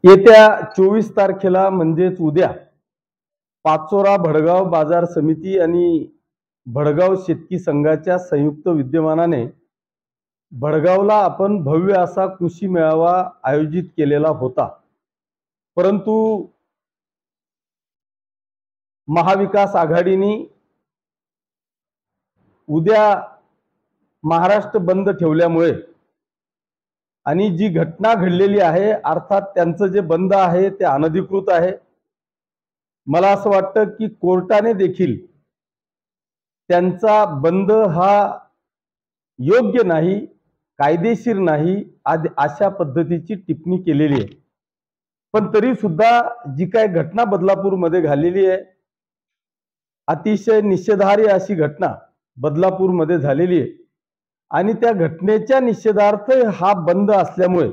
येत्या 24 तारखेला म्हणजेच उद्या पाचोरा भडगाव बाजार समिती आणि भडगाव शेतकी संघाच्या संयुक्त विद्यमानाने भडगावला आपण भव्य असा कृषी मेळावा आयोजित केलेला होता। परंतु महाविकास आघाडीने उद्या महाराष्ट्र बंद ठेवल्यामुळे आणि जी घटना घडलेली आहे अर्थात त्यांचं जे बंद आहे ते अनधिकृत आहे। मला असं वाटतं की कोर्टाने देखील त्यांचा बंद हा योग्य नाही, कायदेशीर नाही अशा पद्धतीची टिप्पणी केलेली आहे। पण तरी सुद्धा जी काय घटना बदलापूरमध्ये घडलेली आहे, अतिशय निषेधार्ह अशी घटना बदलापूरमध्ये झालेली आहे आणि त्या घटनेच्या निषेधार्थ हा बंद असल्यामुळे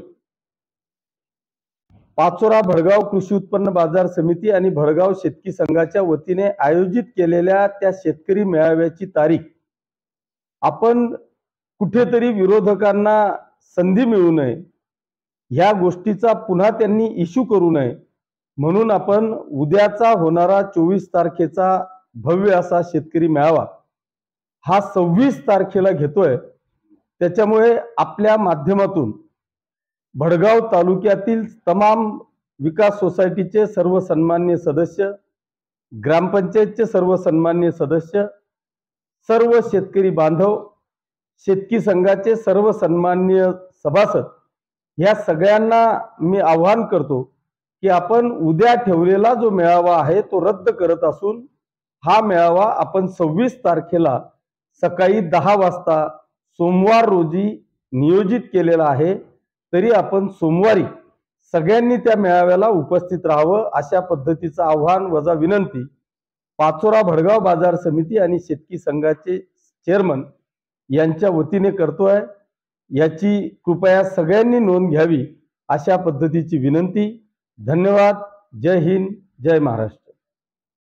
पाचोरा भडगाव कृषी उत्पन्न बाजार समिती आणि भडगाव शेतकी संघाच्या वतीने आयोजित केलेल्या त्या शेतकरी मेळाव्याची तारीख आपण कुठेतरी विरोधकांना संधी मिळू नये, ह्या गोष्टीचा पुन्हा त्यांनी इश्यू करू नये म्हणून आपण उद्याचा होणारा 24 तारखेचा भव्य असा शेतकरी मेळावा हा 26 तारखेला घेतोय। त्याच्यामुळे आपल्या माध्यमातून भडगाव तालुक्यातील तमाम विकास सोसायटीचे सर्व सन्माननीय सदस्य, ग्रामपंचायतचे सर्व सन्माननीय सदस्य, सर्व शेतकरी बांधव, शेतकी संघाचे सर्व सन्माननीय सभासद या सगळ्यांना मी आवाहन करतो की आपण उद्या ठेवलेला जो मेळावा आहे तो रद्द करत असून हा मेळावा आपण 26 तारखेला सकाळी 10 वाजता सोमवार रोजी नियोजित केलेला आहे। तरी आपण सोमवारी सगळ्यांनी त्या मेळाव्याला उपस्थित राहावं अशा पद्धतीचं आव्हान वजा विनंती पाचोरा भडगाव बाजार समिती आणि शेतकी संघाचे चेअरमन यांच्या वतीने करतोय। याची कृपया सगळ्यांनी नोंद घ्यावी अशा पद्धतीची विनंती। धन्यवाद। जय हिंद, जय महाराष्ट्र।